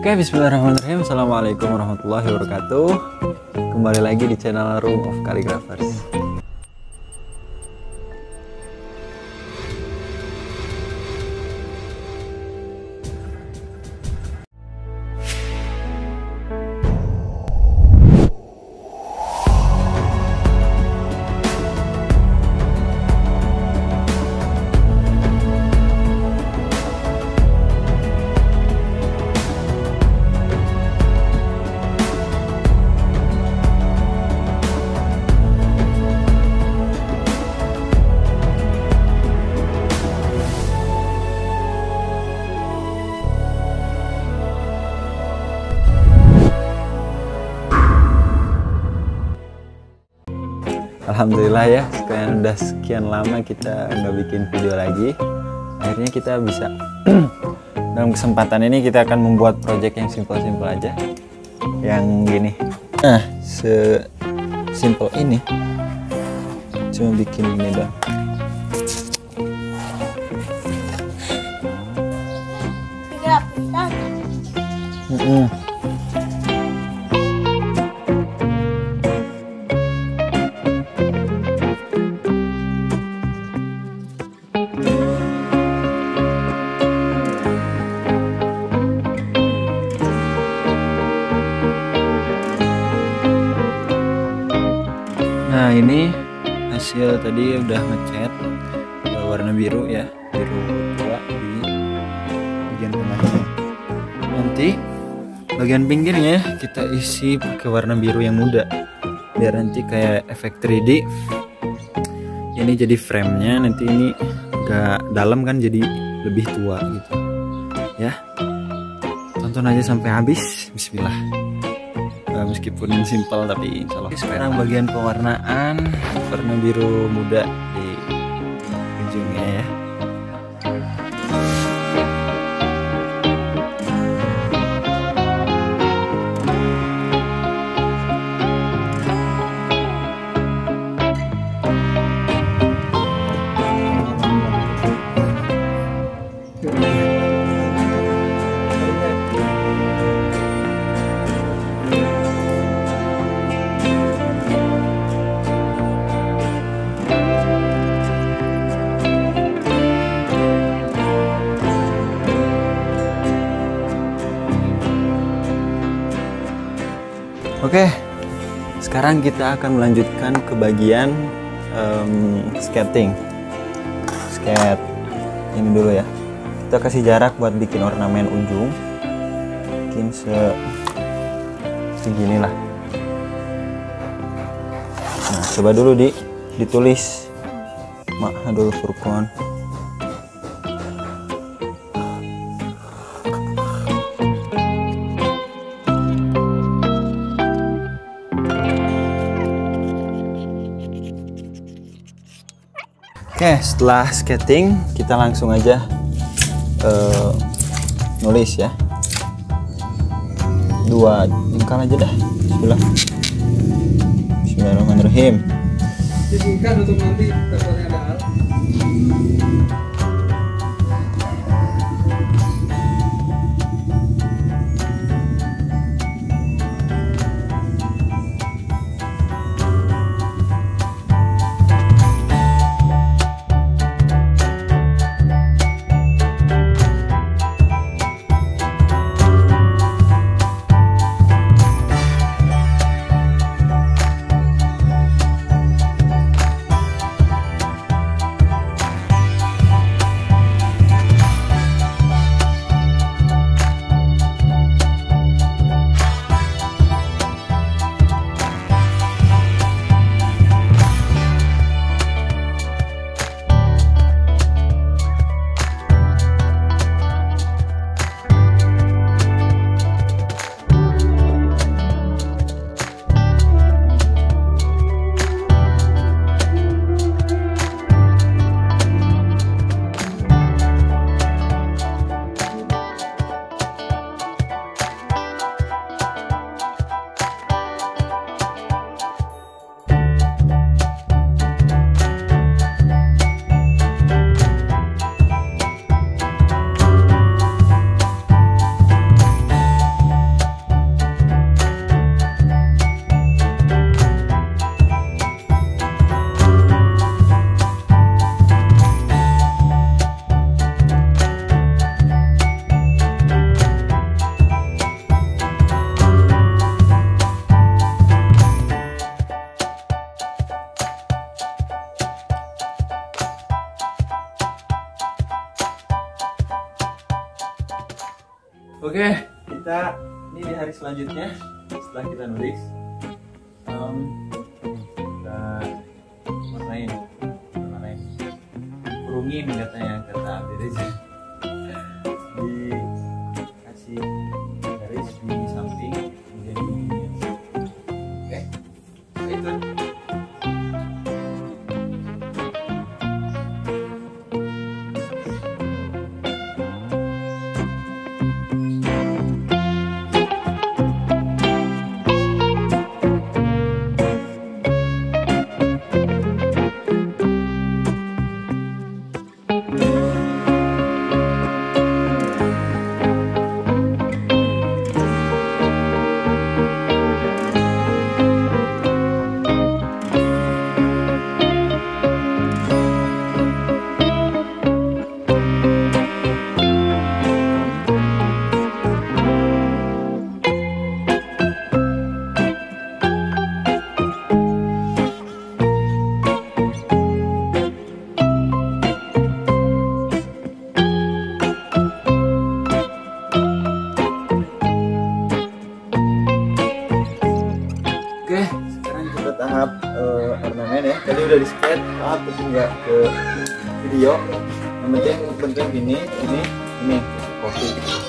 Oke, bismillahirrahmanirrahim. Assalamualaikum warahmatullahi wabarakatuh. Kembali lagi di channel Room of Calligraphers. Alhamdulillah ya, sekian lama kita nggak bikin video lagi. Akhirnya kita bisa dalam kesempatan ini kita akan membuat project yang simple-simple aja, yang gini. Nah, sesimpel ini, cuma bikin ini doang. Nah, ini hasil tadi udah ngecat warna biru ya, biru tua di bagian tengahnya. Nanti bagian pinggirnya kita isi pakai warna biru yang muda biar nanti kayak efek 3D. Ini jadi framenya, nanti ini agak dalam kan, jadi lebih tua gitu ya. Tonton aja sampai habis. Bismillah. Meskipun simpel tapi insya Allah. Sekarang bagian pewarnaan warna biru muda di ujungnya ya. Oke, sekarang kita akan melanjutkan ke bagian skating. Skate ini dulu ya. Kita kasih jarak buat bikin ornamen ujung. Mungkin segini lah. Nah, coba dulu ditulis. Dulu Furqan. Oke, setelah skating kita langsung aja nulis ya. 2 jengkal aja dah. Bismillahirrahmanirrahim. Disingkat untuk nanti takutnya ada hal. kita ini di hari selanjutnya setelah kita nulis, kita warnain kurungin katanya, kata Abdi Reza, dikasih garis di samping kemudian di oke, itu. Oke, sekarang kita tahap ornamen ya. Tadi udah di sketch, tahap tinggal ke video. Yang penting gini, ini kopi.